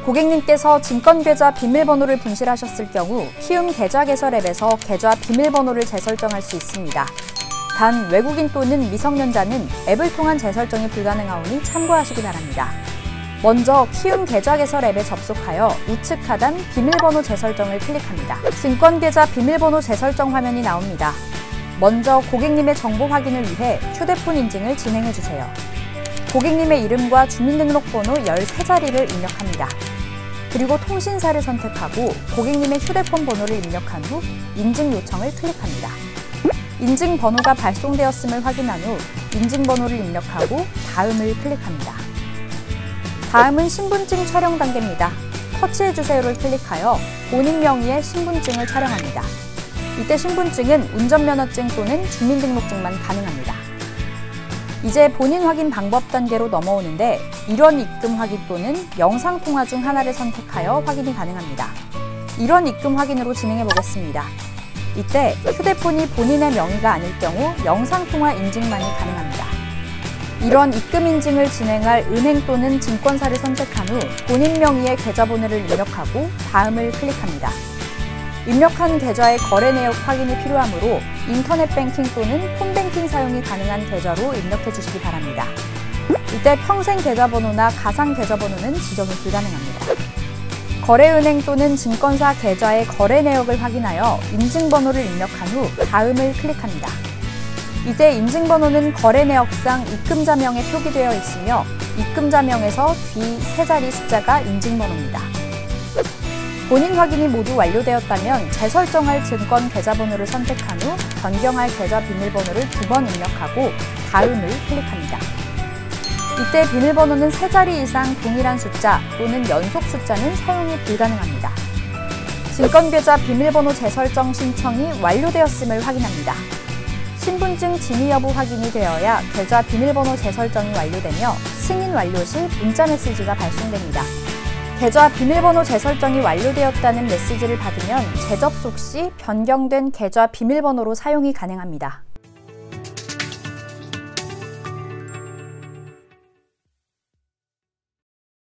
고객님께서 증권계좌 비밀번호를 분실하셨을 경우 키움 계좌 개설 앱에서 계좌 비밀번호를 재설정할 수 있습니다. 단 외국인 또는 미성년자는 앱을 통한 재설정이 불가능하오니 참고하시기 바랍니다. 먼저 키움 계좌 개설 앱에 접속하여 우측 하단 비밀번호 재설정을 클릭합니다. 증권계좌 비밀번호 재설정 화면이 나옵니다. 먼저 고객님의 정보 확인을 위해 휴대폰 인증을 진행해주세요. 고객님의 이름과 주민등록번호 13자리를 입력합니다. 그리고 통신사를 선택하고 고객님의 휴대폰 번호를 입력한 후 인증 요청을 클릭합니다. 인증 번호가 발송되었음을 확인한 후 인증 번호를 입력하고 다음을 클릭합니다. 다음은 신분증 촬영 단계입니다. 터치해주세요를 클릭하여 본인 명의의 신분증을 촬영합니다. 이때 신분증은 운전면허증 또는 주민등록증만 가능합니다. 이제 본인 확인 방법 단계로 넘어오는데 일원 입금 확인 또는 영상통화 중 하나를 선택하여 확인이 가능합니다. 일원 입금 확인으로 진행해 보겠습니다. 이때 휴대폰이 본인의 명의가 아닐 경우 영상통화 인증만이 가능합니다. 일원 입금 인증을 진행할 은행 또는 증권사를 선택한 후 본인 명의의 계좌번호를 입력하고 다음을 클릭합니다. 입력한 계좌의 거래 내역 확인이 필요하므로 인터넷 뱅킹 또는 폰뱅킹 사용이 가능한 계좌로 입력해 주시기 바랍니다. 이때 평생 계좌번호나 가상 계좌번호는 지정이 불가능합니다. 거래은행 또는 증권사 계좌의 거래 내역을 확인하여 인증번호를 입력한 후 다음을 클릭합니다. 이때 인증번호는 거래 내역상 입금자명에 표기되어 있으며 입금자명에서 뒤 3자리 숫자가 인증번호입니다. 본인 확인이 모두 완료되었다면 재설정할 증권 계좌번호를 선택한 후 변경할 계좌 비밀번호를 2번 입력하고 다음을 클릭합니다. 이때 비밀번호는 3자리 이상 동일한 숫자 또는 연속 숫자는 사용이 불가능합니다. 증권계좌 비밀번호 재설정 신청이 완료되었음을 확인합니다. 신분증 진위 여부 확인이 되어야 계좌 비밀번호 재설정이 완료되며 승인 완료 시 문자 메시지가 발송됩니다. 계좌 비밀번호 재설정이 완료되었다는 메시지를 받으면 재접속 시 변경된 계좌 비밀번호로 사용이 가능합니다.